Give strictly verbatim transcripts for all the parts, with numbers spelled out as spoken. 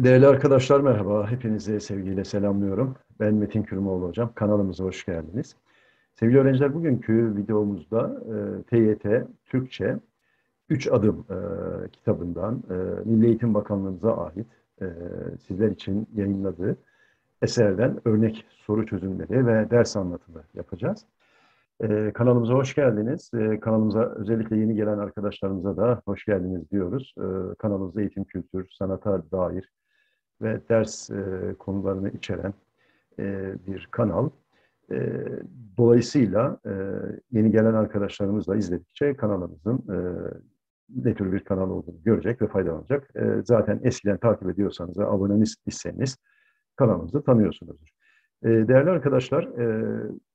Değerli arkadaşlar merhaba. Hepinizi sevgiyle selamlıyorum. Ben Metin Kürümoğlu hocam. Kanalımıza hoş geldiniz. Sevgili öğrenciler bugünkü videomuzda e, T Y T Türkçe Üç Adım e, kitabından e, Milli Eğitim Bakanlığımıza ait e, sizler için yayınladığı eserden örnek soru çözümleri ve ders anlatımı yapacağız. E, kanalımıza hoş geldiniz. E, kanalımıza özellikle yeni gelen arkadaşlarımıza da hoş geldiniz diyoruz. E, kanalımızda eğitim, kültür, sanata dair ve ders e, konularını içeren e, bir kanal. E, Dolayısıyla e, yeni gelen arkadaşlarımız da izledikçe kanalımızın e, ne tür bir kanal olduğunu görecek ve faydalanacak. E, zaten eskiden takip ediyorsanız ve abone iseniz kanalımızı tanıyorsunuzdur. E, değerli arkadaşlar, e,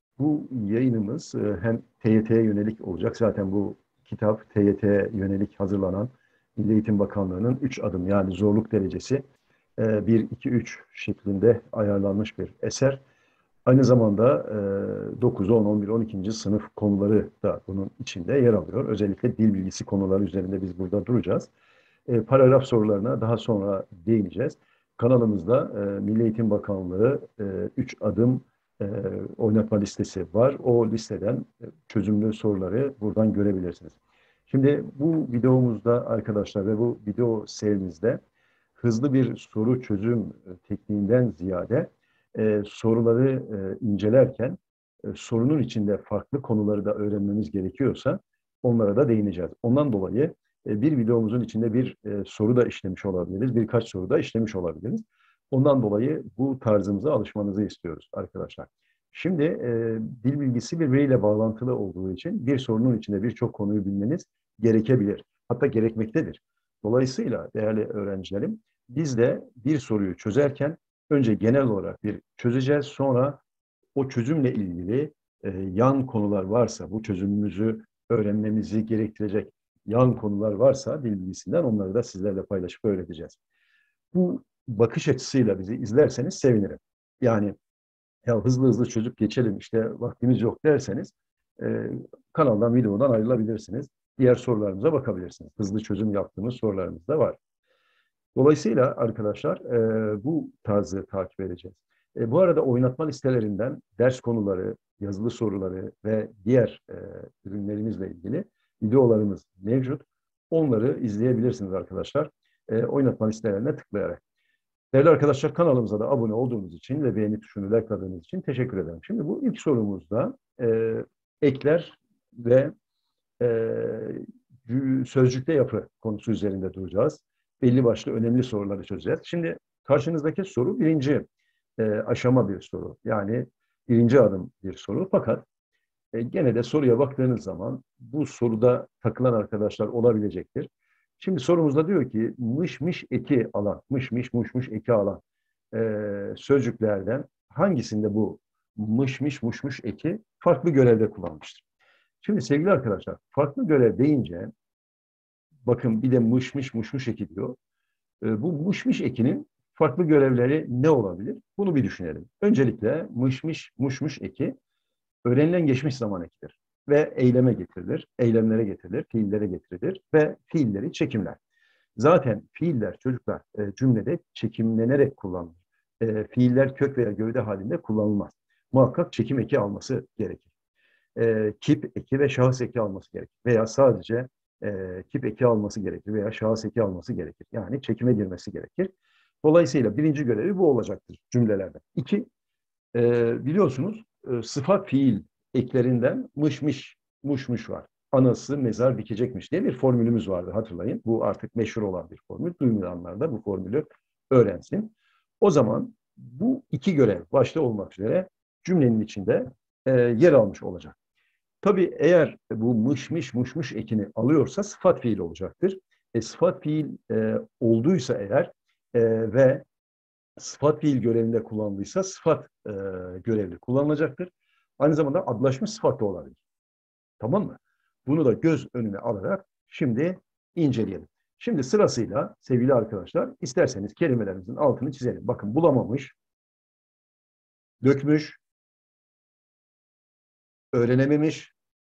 bu yayınımız e, hem T Y T'ye yönelik olacak. Zaten bu kitap T Y T'ye yönelik hazırlanan Milli Eğitim Bakanlığı'nın üç adım yani zorluk derecesi e, bir, iki, üç şeklinde ayarlanmış bir eser. Aynı zamanda e, dokuz, on, on bir, on ikinci sınıf konuları da bunun içinde yer alıyor. Özellikle dil bilgisi konuları üzerinde biz burada duracağız. E, paragraf sorularına daha sonra değineceğiz. Kanalımızda e, Milli Eğitim Bakanlığı e, üç adım e, oynatma listesi var. O listeden e, çözümlü soruları buradan görebilirsiniz. Şimdi bu videomuzda arkadaşlar ve bu video serimizde hızlı bir soru çözüm e, tekniğinden ziyade e, soruları e, incelerken e, sorunun içinde farklı konuları da öğrenmemiz gerekiyorsa onlara da değineceğiz. Ondan dolayı e, bir videomuzun içinde bir e, soru da işlemiş olabiliriz, birkaç soru da işlemiş olabiliriz. Ondan dolayı bu tarzımıza alışmanızı istiyoruz arkadaşlar. Şimdi e, dil bilgisi birbiriyle bağlantılı olduğu için bir sorunun içinde birçok konuyu bilmeniz gerekebilir. Hatta gerekmektedir. Dolayısıyla değerli öğrencilerim, biz de bir soruyu çözerken önce genel olarak bir çözeceğiz. Sonra o çözümle ilgili e, yan konular varsa, bu çözümümüzü öğrenmemizi gerektirecek yan konular varsa dil bilgisinden onları da sizlerle paylaşıp öğreteceğiz. Bu bakış açısıyla bizi izlerseniz sevinirim. Yani ya hızlı hızlı çözüp geçelim işte vaktimiz yok derseniz e, kanaldan, videodan ayrılabilirsiniz. Diğer sorularımıza bakabilirsiniz. Hızlı çözüm yaptığımız sorularımız da var. Dolayısıyla arkadaşlar e, bu tarzı takip edeceğiz. E, bu arada oynatma listelerinden ders konuları, yazılı soruları ve diğer e, ürünlerimizle ilgili videolarımız mevcut. Onları izleyebilirsiniz arkadaşlar. E, oynatma listelerine tıklayarak. Değerli arkadaşlar kanalımıza da abone olduğunuz için ve beğeni tuşunu likeladığınız için teşekkür ederim. Şimdi bu ilk sorumuzda e, ekler ve e, sözcükte yapı konusu üzerinde duracağız. Belli başlı önemli soruları çözeceğiz. Şimdi karşınızdaki soru birinci e, aşama bir soru. Yani birinci adım bir soru. Fakat e, gene de soruya baktığınız zaman bu soruda takılan arkadaşlar olabilecektir. Şimdi sorumuzda diyor ki mış mış eki alan, mış mış muş muş eki alan e, sözcüklerden hangisinde bu mış mış muş muş eki farklı görevde kullanmıştır? Şimdi sevgili arkadaşlar farklı görev deyince bakın bir de mış mış muş muş eki diyor. E, bu mış mış ekinin farklı görevleri ne olabilir? Bunu bir düşünelim. Öncelikle mış mış muş muş eki öğrenilen geçmiş zaman ekidir ve eyleme getirilir, eylemlere getirilir, fiillere getirilir ve fiilleri çekimler. Zaten fiiller çocuklar e, cümlede çekimlenerek kullanılır. E, fiiller kök veya gövde halinde kullanılmaz. Muhakkak çekim eki alması gerekir. E, kip eki ve şahıs eki alması gerekir. Veya sadece e, kip eki alması gerekir veya şahıs eki alması gerekir. Yani çekime girmesi gerekir. Dolayısıyla birinci görevi bu olacaktır cümlelerde. İki, e, biliyorsunuz e, sıfat fiil eklerinden mış mış, muş muş var. Anası mezar dikecekmiş diye bir formülümüz vardı hatırlayın. Bu artık meşhur olan bir formül. Duymayanlar da bu formülü öğrensin. O zaman bu iki görev başta olmak üzere cümlenin içinde e, yer almış olacak. Tabii eğer bu mış mış muş muş ekini alıyorsa sıfat fiil olacaktır. E, sıfat fiil e, olduysa eğer e, ve sıfat fiil görevinde kullanıldıysa sıfat e, görevli kullanılacaktır. Aynı zamanda adlaşmış sıfat da olabilir. Tamam mı? Bunu da göz önüne alarak şimdi inceleyelim. Şimdi sırasıyla sevgili arkadaşlar isterseniz kelimelerimizin altını çizelim. Bakın bulamamış, dökmüş, öğrenememiş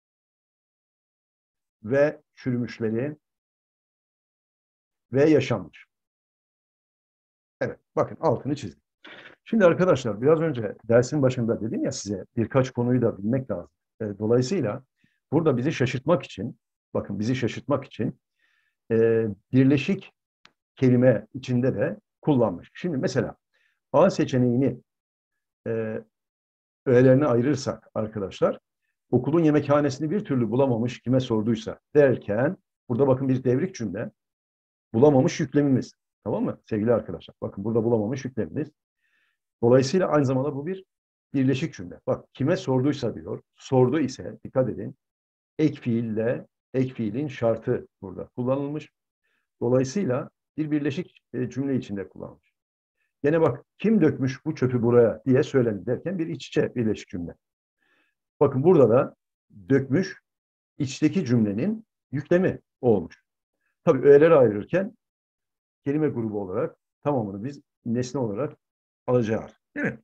ve çürümüşleri ve yaşanmış. Evet, bakın altını çizdim. Şimdi arkadaşlar biraz önce dersin başında dedim ya size birkaç konuyu da bilmek lazım. E, dolayısıyla burada bizi şaşırtmak için, bakın bizi şaşırtmak için e, birleşik kelime içinde de kullanmış. Şimdi mesela A seçeneğini e, öğelerine ayırırsak arkadaşlar, okulun yemekhanesini bir türlü bulamamış kime sorduysa derken, burada bakın bir devrik cümle, bulamamış yüklemimiz. Tamam mı sevgili arkadaşlar? Bakın burada bulamamış yüklemimiz. Dolayısıyla aynı zamanda bu bir birleşik cümle. Bak kime sorduysa diyor, sordu ise dikkat edin, ek fiille ek fiilin şartı burada kullanılmış. Dolayısıyla bir birleşik e, cümle içinde kullanılmış. Gene bak kim dökmüş bu çöpü buraya diye söylenir derken bir iç içe birleşik cümle. Bakın burada da dökmüş içteki cümlenin yüklemi olmuş. Tabii öğeleri ayırırken kelime grubu olarak tamamını biz nesne olarak alacağız. Değil mi?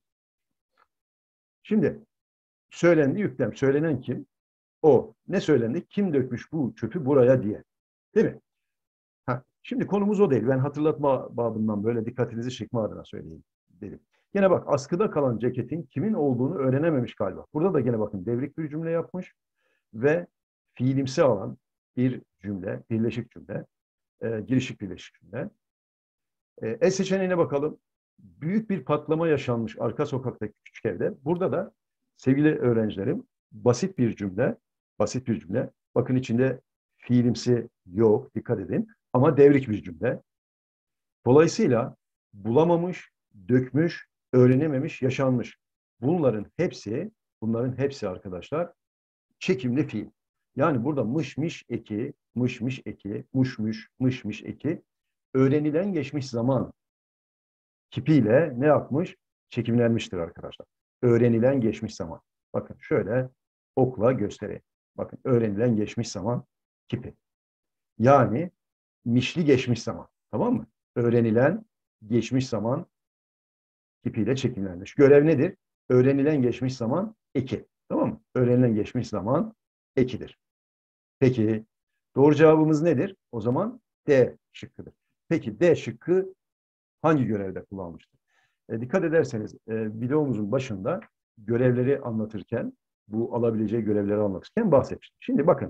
Şimdi söylendi yüklem. Söylenen kim? O. Ne söylendi? Kim dökmüş bu çöpü buraya diye. Değil mi? Ha, şimdi konumuz o değil. Ben hatırlatma babından böyle dikkatinizi çekme adına söyleyeyim dedim. Yine bak askıda kalan ceketin kimin olduğunu öğrenememiş galiba. Burada da gene bakın devrik bir cümle yapmış ve fiilimsi alan bir cümle, birleşik cümle, e, girişik birleşik cümle. E, E seçeneğine bakalım. Büyük bir patlama yaşanmış arka sokaktaki küçük evde. Burada da sevgili öğrencilerim basit bir cümle, basit bir cümle. Bakın içinde fiilimsi yok, dikkat edin. Ama devrik bir cümle. Dolayısıyla bulamamış, dökmüş, öğrenememiş, yaşanmış. Bunların hepsi, bunların hepsi arkadaşlar çekimli fiil. Yani burada mış mış eki, mış mış eki, muş muş, mış mış eki öğrenilen geçmiş zaman kipiyle ne yapmış? Çekimlenmiştir arkadaşlar. Öğrenilen geçmiş zaman. Bakın şöyle okla göstereyim. Bakın öğrenilen geçmiş zaman kipi. Yani mişli geçmiş zaman. Tamam mı? Öğrenilen geçmiş zaman kipiyle çekimlenmiş. Görev nedir? Öğrenilen geçmiş zaman eki. Tamam mı? Öğrenilen geçmiş zaman ekidir. Peki doğru cevabımız nedir? O zaman D şıkkıdır. Peki D şıkkı hangi görevde kullanılmıştır? E, dikkat ederseniz e, videomuzun başında görevleri anlatırken, bu alabileceği görevleri anlatırken bahsetmiştim. Şimdi bakın,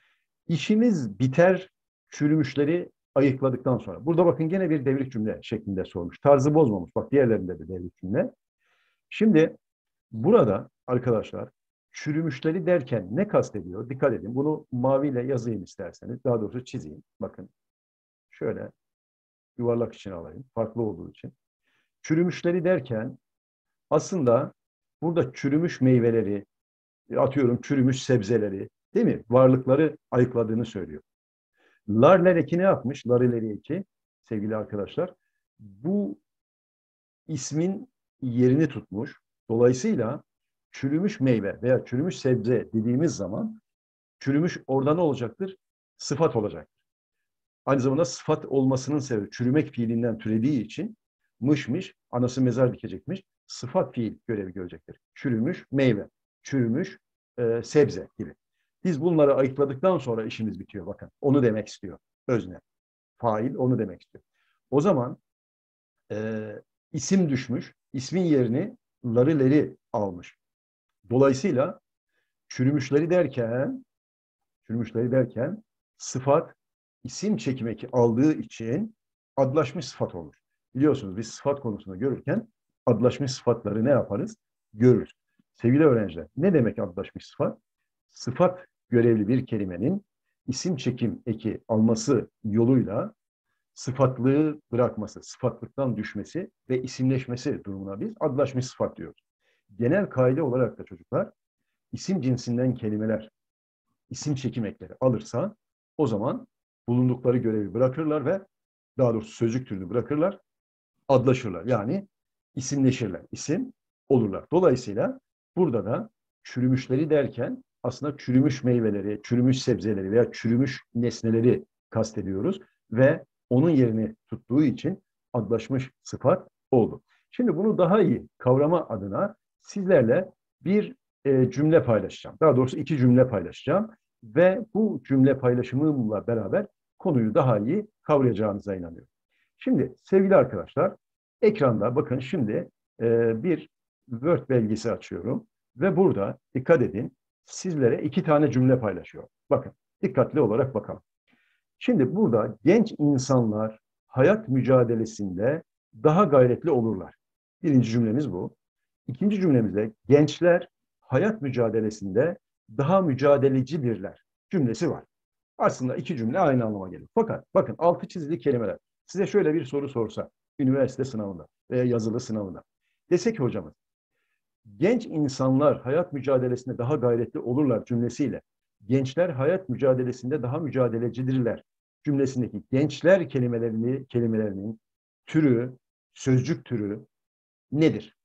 işimiz biter çürümüşleri ayıkladıktan sonra. Burada bakın gene bir devrik cümle şeklinde sormuş. Tarzı bozmamış. Bak diğerlerinde de devrik cümle. Şimdi burada arkadaşlar çürümüşleri derken ne kastediyor? Dikkat edin. Bunu maviyle yazayım isterseniz. Daha doğrusu çizeyim. Bakın şöyle yuvarlak içine alayım. Farklı olduğu için. Çürümüşleri derken aslında burada çürümüş meyveleri, atıyorum çürümüş sebzeleri, değil mi? Varlıkları ayıkladığını söylüyor. Larler eki ne yapmış? Larileri eki sevgili arkadaşlar. Bu ismin yerini tutmuş. Dolayısıyla çürümüş meyve veya çürümüş sebze dediğimiz zaman çürümüş orada ne olacaktır? Sıfat olacaktır. Aynı zamanda sıfat olmasının sebebi çürümek fiilinden türediği için mışmış, anası mezar dikecekmiş, sıfat fiil görevi görecektir. Çürümüş meyve, çürümüş e, sebze gibi. Biz bunları ayıkladıktan sonra işimiz bitiyor bakın. Onu demek istiyor özne. Fail onu demek istiyor. O zaman e, isim düşmüş, ismin yerini larileri almış. Dolayısıyla çürümüşleri derken çürümüşleri derken sıfat isim çekim eki aldığı için adlaşmış sıfat olur. Biliyorsunuz biz sıfat konusunda görürken adlaşmış sıfatları ne yaparız? Görürüz. Sevgili öğrenciler, ne demek adlaşmış sıfat? Sıfat görevli bir kelimenin isim çekim eki alması yoluyla sıfatlığı bırakması, sıfatlıktan düşmesi ve isimleşmesi durumuna biz adlaşmış sıfat diyoruz. Genel kaide olarak da çocuklar isim cinsinden kelimeler isim çekim ekleri alırsa o zaman bulundukları görevi bırakırlar ve daha doğrusu sözcük türünü bırakırlar, adlaşırlar. Yani isimleşirler, isim olurlar. Dolayısıyla burada da çürümüşleri derken aslında çürümüş meyveleri, çürümüş sebzeleri veya çürümüş nesneleri kastediyoruz ve onun yerini tuttuğu için adlaşmış sıfat oldu. Şimdi bunu daha iyi kavrama adına sizlerle bir e, cümle paylaşacağım. Daha doğrusu iki cümle paylaşacağım ve bu cümle paylaşımımla beraber konuyu daha iyi kavrayacağınıza inanıyorum. Şimdi sevgili arkadaşlar, Ekranda bakın şimdi e, bir Word belgesi açıyorum ve burada dikkat edin sizlere iki tane cümle paylaşıyor. Bakın dikkatli olarak bakalım. Şimdi burada genç insanlar hayat mücadelesinde daha gayretli olurlar. Birinci cümlemiz bu. İkinci cümlemizde gençler hayat mücadelesinde daha mücadelecidirler cümlesi var. Aslında iki cümle aynı anlama geliyor. Fakat bakın altı çizili kelimeler. Size şöyle bir soru sorsa üniversite sınavında veya yazılı sınavında. Dese ki hocamız genç insanlar hayat mücadelesinde daha gayretli olurlar cümlesiyle gençler hayat mücadelesinde daha mücadelecidirler cümlesindeki gençler kelimelerini, kelimelerinin türü, sözcük türü nedir?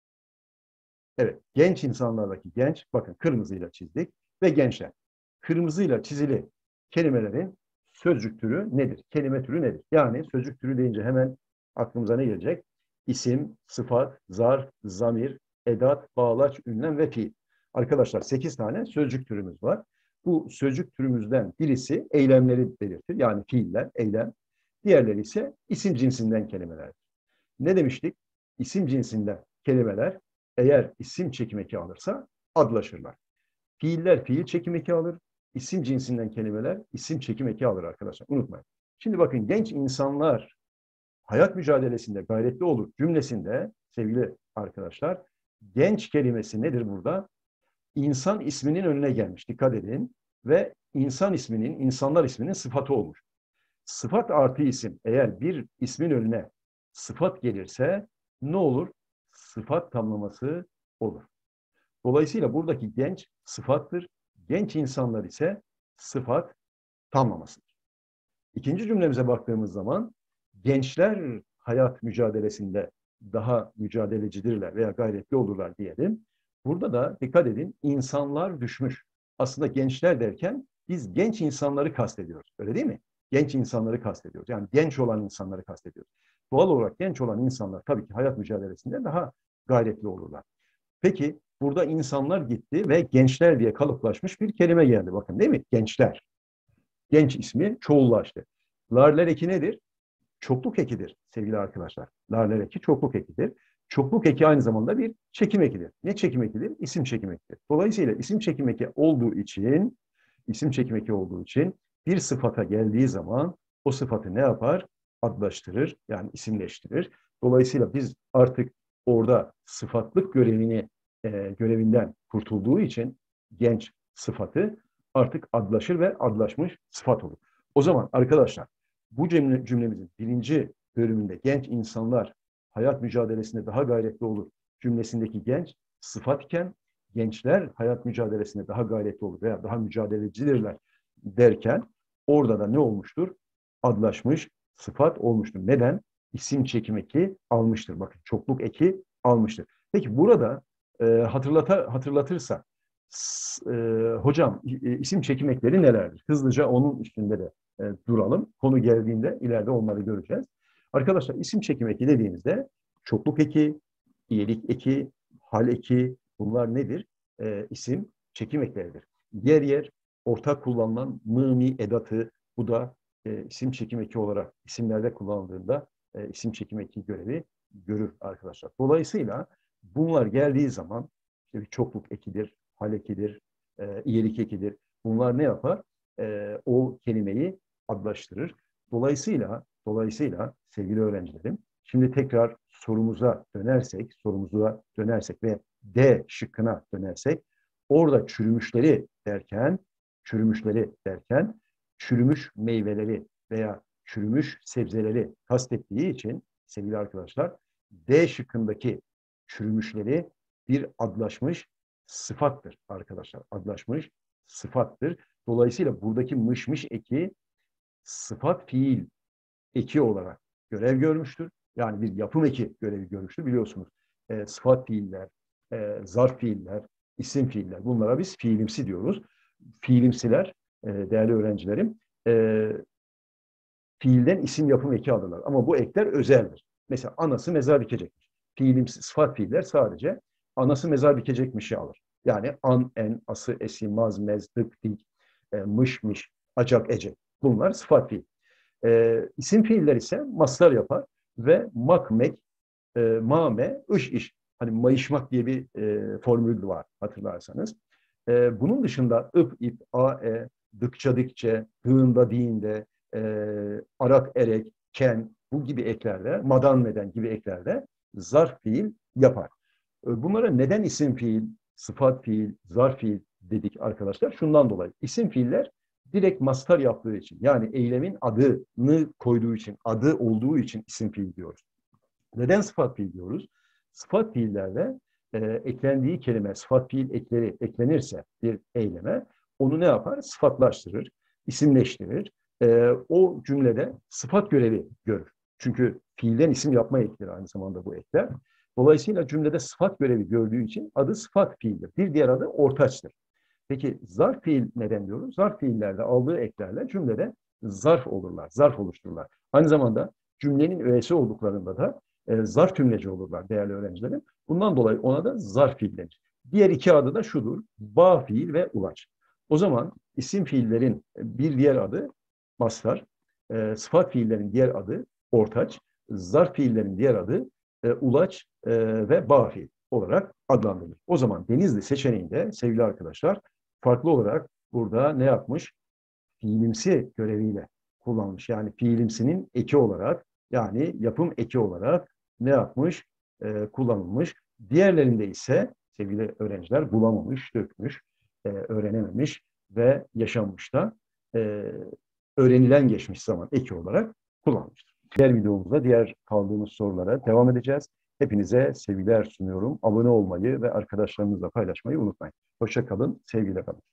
Evet, genç insanlardaki genç, bakın kırmızıyla çizdik ve gençler. Kırmızıyla çizili kelimelerin sözcük türü nedir? Kelime türü nedir? Yani sözcük türü deyince hemen aklımıza ne gelecek? İsim, sıfat, zarf, zamir, edat, bağlaç, ünlem ve fiil. Arkadaşlar sekiz tane sözcük türümüz var. Bu sözcük türümüzden birisi eylemleri belirtir. Yani fiiller, eylem. Diğerleri ise isim cinsinden kelimelerdir. Ne demiştik? İsim cinsinden kelimeler eğer isim çekim eki alırsa adlaşırlar. Fiiller fiil çekim eki alır. İsim cinsinden kelimeler isim çekim eki alır arkadaşlar. Unutmayın. Şimdi bakın genç insanlar hayat mücadelesinde gayretli olur cümlesinde sevgili arkadaşlar genç kelimesi nedir burada? İnsan isminin önüne gelmiş. Dikkat edin. Ve insan isminin, insanlar isminin sıfatı olmuş. Sıfat artı isim eğer bir ismin önüne sıfat gelirse ne olur? Sıfat tamlaması olur. Dolayısıyla buradaki genç sıfattır. Genç insanlar ise sıfat tamlamasıdır. İkinci cümlemize baktığımız zaman gençler hayat mücadelesinde daha mücadelecidirler veya gayretli olurlar diyelim. Burada da dikkat edin insanlar düşmüş. Aslında gençler derken biz genç insanları kastediyoruz. Öyle değil mi? Genç insanları kastediyoruz. Yani genç olan insanları kastediyoruz. Doğal olarak genç olan insanlar tabii ki hayat mücadelesinde daha gayretli olurlar. Peki burada insanlar gitti ve gençler diye kalıplaşmış bir kelime geldi. Bakın değil mi? Gençler. Genç ismi çoğullaştı. Larler eki nedir? Çokluk ekidir sevgili arkadaşlar. Larler eki çokluk ekidir. Çokluk eki aynı zamanda bir çekim ekidir. Ne çekim ekidir? İsim çekim ekidir. Dolayısıyla isim çekim eki olduğu için, isim çekim eki olduğu için bir sıfata geldiği zaman o sıfatı ne yapar? Adlaştırır, yani isimleştirir. Dolayısıyla biz artık orada sıfatlık görevini e, görevinden kurtulduğu için genç sıfatı artık adlaşır ve adlaşmış sıfat olur. O zaman arkadaşlar bu cümle, cümlemizin birinci bölümünde genç insanlar hayat mücadelesinde daha gayretli olur cümlesindeki genç sıfat iken gençler hayat mücadelesinde daha gayretli olur veya daha mücadelecidirler derken orada da ne olmuştur? Adlaşmış sıfat olmuştur. Neden? İsim çekim eki almıştır. Bakın çokluk eki almıştır. Peki burada e, hatırlata, hatırlatırsa e, hocam e, isim çekim ekleri nelerdir? Hızlıca onun üstünde de e, duralım. Konu geldiğinde ileride onları göreceğiz. Arkadaşlar isim çekim eki dediğimizde çokluk eki, iyilik eki, hal eki bunlar nedir? E, isim çekim ekleridir. Yer yer ortak kullanılan mı, mi edatı bu da e, isim çekim eki olarak isimlerde kullanıldığında e, isim çekim eki görevi görür arkadaşlar. Dolayısıyla bunlar geldiği zaman işte bir çokluk ekidir, hal ekidir, e, iyilik ekidir. Bunlar ne yapar? E, o kelimeyi adlaştırır. Dolayısıyla, dolayısıyla sevgili öğrencilerim, şimdi tekrar sorumuza dönersek, sorumuza dönersek ve D şıkkına dönersek, orada çürümüşleri derken, çürümüşleri derken, çürümüş meyveleri veya çürümüş sebzeleri kastettiği için sevgili arkadaşlar, D şıkkındaki çürümüşleri bir adlaşmış sıfattır arkadaşlar. Adlaşmış sıfattır. Dolayısıyla buradaki mışmış eki sıfat fiil eki olarak görev görmüştür. Yani bir yapım eki görevi görmüştür. Biliyorsunuz e, sıfat fiiller, e, zarf fiiller, isim fiiller bunlara biz fiilimsi diyoruz. Fiilimsiler e, değerli öğrencilerim e, fiilden isim yapım eki alırlar. Ama bu ekler özeldir. Mesela anası mezar dikecekmiş. Fiilimsi sıfat fiiller sadece anası mezar dikecekmişi alır. Yani an, en, ası, esi, maz, mez, dık, dik, e, mış, mış, acak, ecek. Bunlar sıfat fiil. E, isim fiiller ise mastar yapar ve mak, mek, E, mame, ış iş. Hani mayışmak diye bir e, formül var hatırlarsanız. E, bunun dışında ıp, ip, a, e, dıkça, dikçe, hığında, diğinde, e, arak, erek, ken, bu gibi eklerle, madan, meden gibi eklerle zarf fiil yapar. E, bunlara neden isim fiil, sıfat fiil, zarf fiil dedik arkadaşlar? Şundan dolayı. İsim fiiller direkt mastar yaptığı için, yani eylemin adını koyduğu için, adı olduğu için isim fiil diyoruz. Neden sıfat fiil diyoruz? Sıfat fiillerde e, eklendiği kelime, sıfat fiil ekleri eklenirse bir eyleme, onu ne yapar? Sıfatlaştırır, isimleştirir. E, o cümlede sıfat görevi görür. Çünkü fiilden isim yapma ekleri aynı zamanda bu ekler. Dolayısıyla cümlede sıfat görevi gördüğü için adı sıfat fiildir. Bir diğer adı ortaçtır. Peki zarf fiil neden diyoruz? Zarf fiillerde aldığı eklerle cümlede zarf olurlar, zarf oluştururlar. Aynı zamanda cümlenin öğesi olduklarında da e, zarf tümleci olurlar değerli öğrencilerim. Bundan dolayı ona da zarf fiil denir. Diğer iki adı da şudur: ba fiil ve ulaç. O zaman isim fiillerin bir diğer adı mastar, e, sıfat fiillerin diğer adı ortaç, zarf fiillerin diğer adı e, ulaç e, ve ba fiil olarak adlandırılır. O zaman Denizli seçeneğinde sevgili arkadaşlar farklı olarak burada ne yapmış? Fiilimsi göreviyle kullanmış. Yani fiilimsinin eki olarak, yani yapım eki olarak ne yapmış? E, kullanılmış. Diğerlerinde ise sevgili öğrenciler bulamamış, dökmüş, e, öğrenememiş ve yaşanmış da e, öğrenilen geçmiş zaman eki olarak kullanmıştır. Diğer videomuzda diğer kaldığımız sorulara devam edeceğiz. Hepinize sevgiler sunuyorum. Abone olmayı ve arkadaşlarınızla paylaşmayı unutmayın. Hoşça kalın, sevgiyle kalın.